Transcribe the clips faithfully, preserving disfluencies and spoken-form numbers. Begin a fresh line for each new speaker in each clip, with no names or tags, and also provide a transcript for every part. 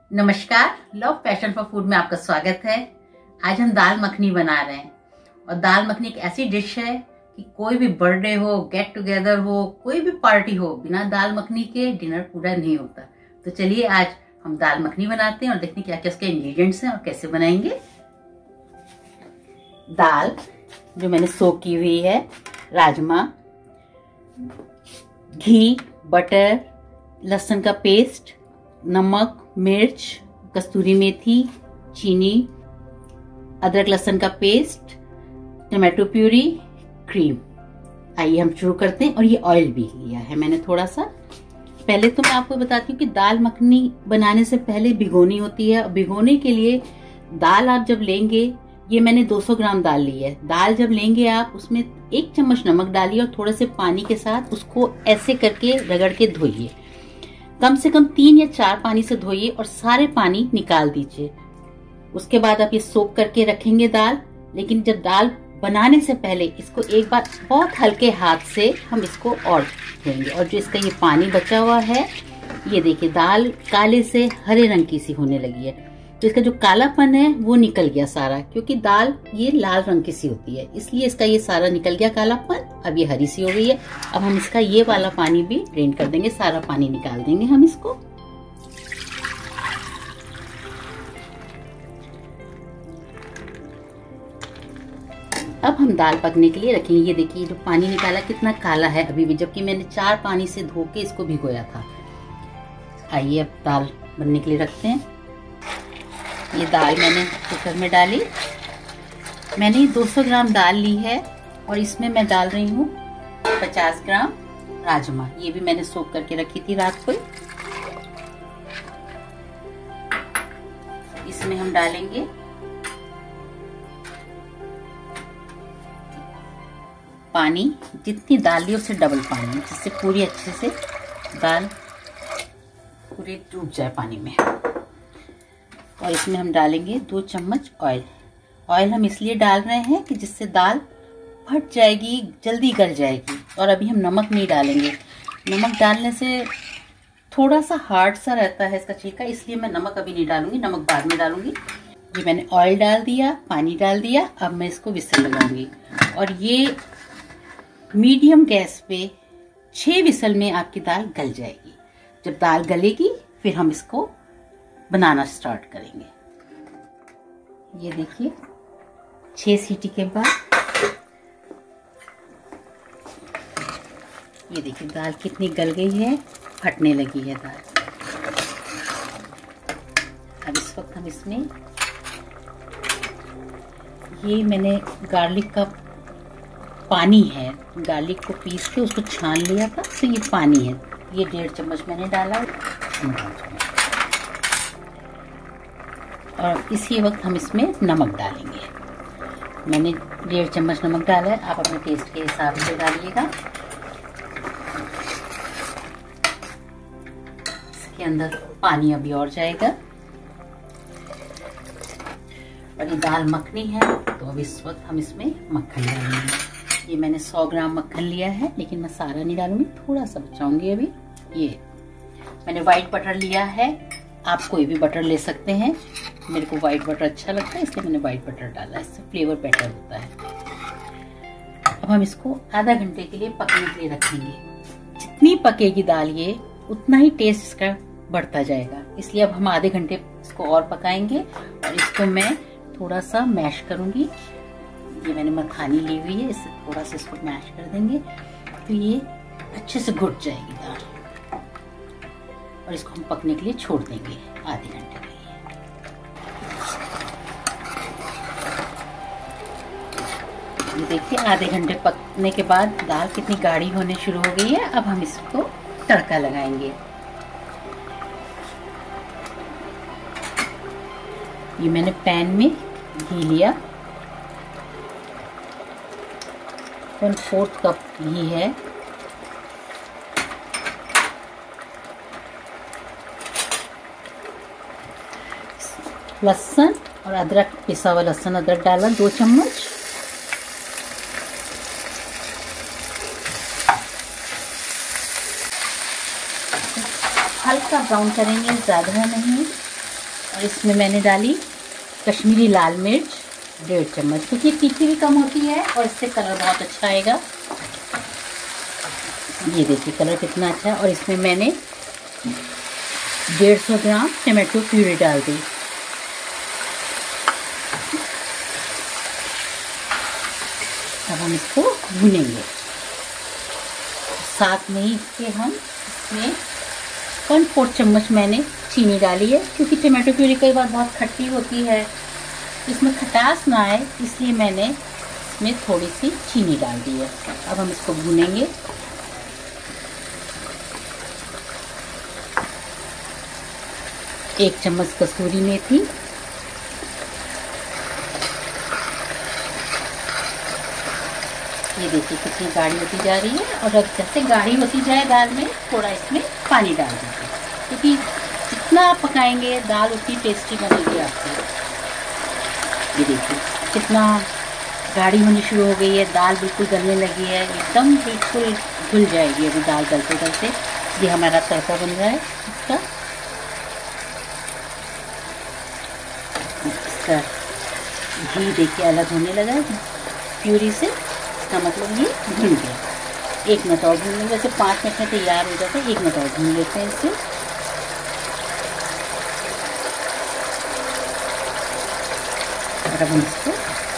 नमस्कार, love passion for food में आपका स्वागत है। आज हम दाल मखनी बना रहे हैं और दाल मखनी एक ऐसी डिश है कि कोई भी बर्थडे हो, गेट टुगेदर हो, कोई भी पार्टी हो, बिना दाल मखनी के डिनर पूरा नहीं होता। तो चलिए आज हम दाल मखनी बनाते हैं और देखते हैं क्या क्या उसके इंग्रेडिएंट्स हैं और कैसे बनाएंगे। दाल जो मैंने सोक की हुई है, राजमा, घी, बटर, लहसुन का पेस्ट, नमक, मिर्च, कस्तूरी मेथी, चीनी, अदरक लहसुन का पेस्ट, टमाटो प्यूरी, क्रीम। आइए हम शुरू करते हैं। और ये ऑयल भी लिया है मैंने थोड़ा सा। पहले तो मैं आपको बताती हूँ कि दाल मखनी बनाने से पहले भिगोनी होती है। भिगोने के लिए दाल आप जब लेंगे, ये मैंने दो सौ ग्राम दाल ली है। दाल जब लेंगे आप, उसमें एक चम्मच नमक डालिए और थोड़े से पानी के साथ उसको ऐसे करके रगड़ के धोइए। कम से कम तीन या चार पानी से धोइए और सारे पानी निकाल दीजिए। उसके बाद आप ये सोक करके रखेंगे दाल। लेकिन जब दाल बनाने से पहले इसको एक बार बहुत हल्के हाथ से हम इसको और धोएंगे। और जो इसका ये पानी बचा हुआ है, ये देखिए दाल काले से हरे रंग की सी होने लगी है। तो इसका जो कालापन है वो निकल गया सारा, क्योंकि दाल ये लाल रंग की सी होती है, इसलिए इसका ये सारा निकल गया कालापन। अब ये हरी सी हो गई है। अब हम इसका ये वाला पानी भी ड्रेन कर देंगे, सारा पानी निकाल देंगे हम इसको। अब हम दाल पकने के लिए रखेंगे। ये देखिए जो पानी निकाला कितना काला है अभी भी, जबकि मैंने चार पानी से धो के इसको भिगोया था। आइए अब दाल बनने के लिए रखते हैं। ये दाल मैंने कुकर में डाली। मैंने दो सौ ग्राम दाल ली है और इसमें मैं डाल रही हूँ पचास ग्राम राजमा। ये भी मैंने सोक करके रखी थी रात को। इसमें हम डालेंगे पानी, जितनी दाल ली उससे डबल पानी, जिससे पूरी अच्छे से दाल पूरी डूब जाए पानी में। और इसमें हम डालेंगे दो चम्मच ऑयल। ऑयल हम इसलिए डाल रहे हैं कि जिससे दाल फट जाएगी, जल्दी गल जाएगी। और अभी हम नमक नहीं डालेंगे। नमक डालने से थोड़ा सा हार्ड सा रहता है इसका छिलका, इसलिए मैं नमक अभी नहीं डालूंगी, नमक बाद में डालूंगी। ये मैंने ऑयल डाल दिया, पानी डाल दिया। अब मैं इसको विसल लगाऊंगी और ये मीडियम गैस पे छह विसल में आपकी दाल गल जाएगी। जब दाल गलेगी फिर हम इसको बनाना स्टार्ट करेंगे। ये देखिए छह सीटी के बाद ये देखिए दाल कितनी गल गई है, फटने लगी है दाल। अब इस वक्त हम इसमें ये मैंने गार्लिक का पानी है, गार्लिक को पीस के उसको छान लिया था, तो ये पानी है, ये डेढ़ चम्मच मैंने डाला। और इसी वक्त हम इसमें नमक डालेंगे। मैंने डेढ़ चम्मच नमक डाला है, आप अपने टेस्ट के हिसाब से डालिएगा। इसके अंदर पानी अभी और जाएगा। और ये दाल मखनी है तो अब इस वक्त हम इसमें मक्खन डालेंगे। ये मैंने सौ ग्राम मक्खन लिया है, लेकिन मैं सारा नहीं डालूंगी, थोड़ा सा बचाऊंगी अभी। ये मैंने व्हाइट बटर लिया है, आप कोई भी बटर ले सकते हैं। मेरे को व्हाइट बटर अच्छा लगता है, इसलिए मैंने व्हाइट बटर डाला, इससे फ्लेवर बेटर होता है। अब हम इसको आधा घंटे के लिए पकने के लिए रखेंगे। जितनी पकेगी दाल ये, उतना ही टेस्ट इसका बढ़ता जाएगा, इसलिए अब हम आधे घंटे इसको और पकाएंगे। और इसको मैं थोड़ा सा मैश करूंगी। ये मैंने मखानी ली हुई है, इससे थोड़ा सा इसको मैश कर देंगे तो ये अच्छे से घुट जाएगी दाल। और इसको हम पकने के लिए छोड़ देंगे आधे घंटे के लिए। ये देखिए आधे घंटे पकने के बाद दाल कितनी गाढ़ी होने शुरू हो गई है। अब हम इसको तड़का लगाएंगे। ये मैंने पैन में घी लिया, वन फोर्थ कप घी है। लहसुन और अदरक, पिसा हुआ लहसुन अदरक डाला दो चम्मच। हल्का ब्राउन करेंगे, ज़्यादा नहीं। और इसमें मैंने डाली कश्मीरी लाल मिर्च डेढ़ चम्मच, क्योंकि तीखी भी कम होती है और इससे कलर बहुत अच्छा आएगा। ये देखिए कलर कितना अच्छा है। और इसमें मैंने डेढ़ सौ ग्राम टमाटो प्यूरी डाल दी। अब हम इसको भूनेंगे। साथ में ही इसके हम इसमें वन फोर्थ चम्मच मैंने चीनी डाली है, क्योंकि टमाटो प्यूरी कई बार बहुत खट्टी होती है, इसमें खटास ना आए इसलिए मैंने इसमें थोड़ी सी चीनी डाल दी है। अब हम इसको भूनेंगे। एक चम्मच कसूरी मेथी, ये देखिए कितनी गाढ़ी होती जा रही है। और अब जैसे गाढ़ी होती जाए दाल में थोड़ा इसमें पानी डाल दीजिए, क्योंकि जितना आप पकाएंगे दाल उतनी टेस्टी बनेगी आपकी। ये देखिए कितना गाढ़ी होनी शुरू हो गई है, दाल बिल्कुल गलने लगी है, एकदम बिल्कुल घुल जाएगी अभी दाल गलते गलते। ये हमारा तड़का बन रहा है इसका। इसका घी देखिए अलग होने लगा है प्यूरी से, इसका मतलब ये भून गया। एक मिनट और भून लेंगे, वैसे पाँच मिनट में तैयार हो जाता है, एक मिनट और भून लेते हैं इसे। और अब हम इसको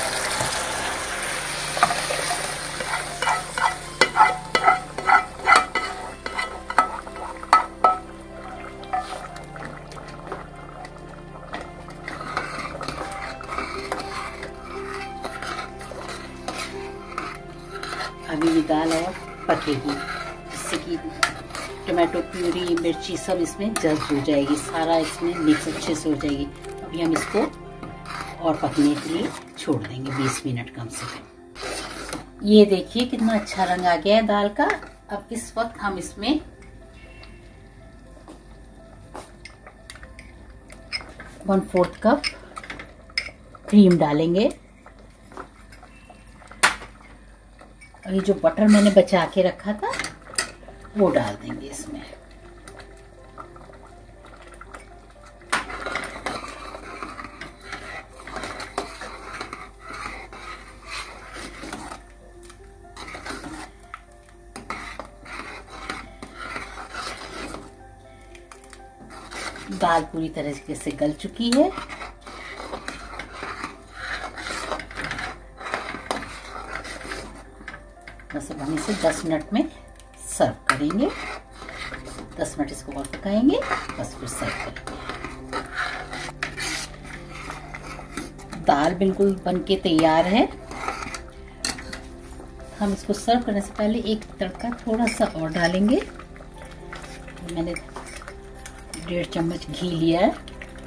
अभी ये दाल और पकेगी, जिससे कि टमाटो प्यूरी मिर्ची सब इसमें जज्ब हो जाएगी, सारा इसमें मिक्स अच्छे से हो जाएगी। अभी हम इसको और पकने के लिए छोड़ देंगे बीस मिनट कम से कम। ये देखिए कितना अच्छा रंग आ गया है दाल का। अब इस वक्त हम इसमें वन फोर्थ कप क्रीम डालेंगे। और ये जो बटर मैंने बचा के रखा था वो डाल देंगे इसमें। दाल पूरी तरह से गल चुकी है। बस अब हम इसे दस मिनट में सर्व करेंगे। दस मिनट इसको और पकाएंगे, बस फिर सर्व करेंगे। दाल बिल्कुल बनके तैयार है। हम इसको सर्व करने से पहले एक तड़का थोड़ा सा और डालेंगे। मैंने डेढ़ चम्मच घी लिया है,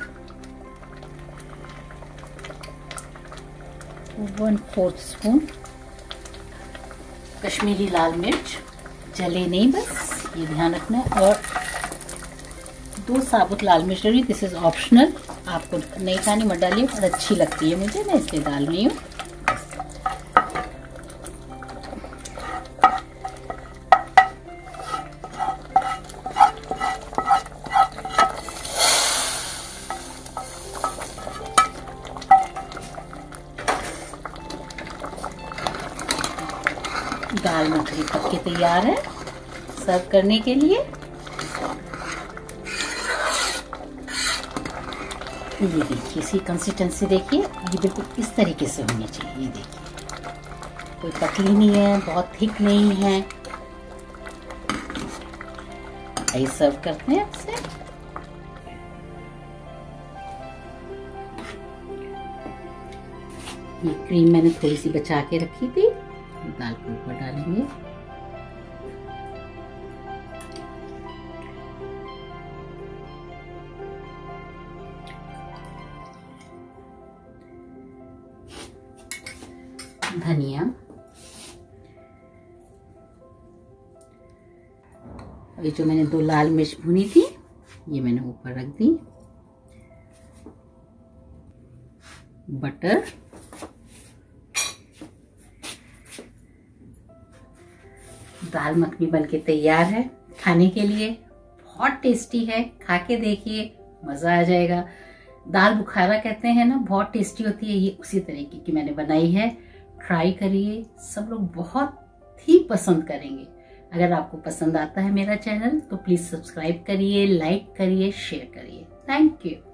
वन फोर्थ स्पून कश्मीरी लाल मिर्च, जले नहीं बस ये ध्यान रखना है, और दो साबुत लाल मिर्च डाली। दिस इज ऑप्शनल, आपको नहीं खानी मत डालिए, और अच्छी लगती है मुझे, मैं इसलिए डाल रही हूँ। दाल मखनी पक के तैयार है सर्व करने के लिए। ये देखिए इसकी कंसिस्टेंसी देखिए, ये बिल्कुल इस तरीके से होनी चाहिए। ये देखिए कोई पतली नहीं है, बहुत थिक नहीं है। ये सर्व करते हैं आपसे। ये क्रीम मैंने थोड़ी सी बचा के रखी थी, दाल के ऊपर डालेंगे। धनिया, ये जो मैंने दो लाल मिर्च भुनी थी ये मैंने ऊपर रख दी। बटर, दाल मखनी बनके तैयार है खाने के लिए। बहुत टेस्टी है, खा के देखिए, मजा आ जाएगा। दाल बुखारा कहते हैं ना, बहुत टेस्टी होती है। ये उसी तरीके की मैंने बनाई है, ट्राई करिए, सब लोग बहुत ही पसंद करेंगे। अगर आपको पसंद आता है मेरा चैनल तो प्लीज सब्सक्राइब करिए, लाइक करिए, शेयर करिए। Thank you.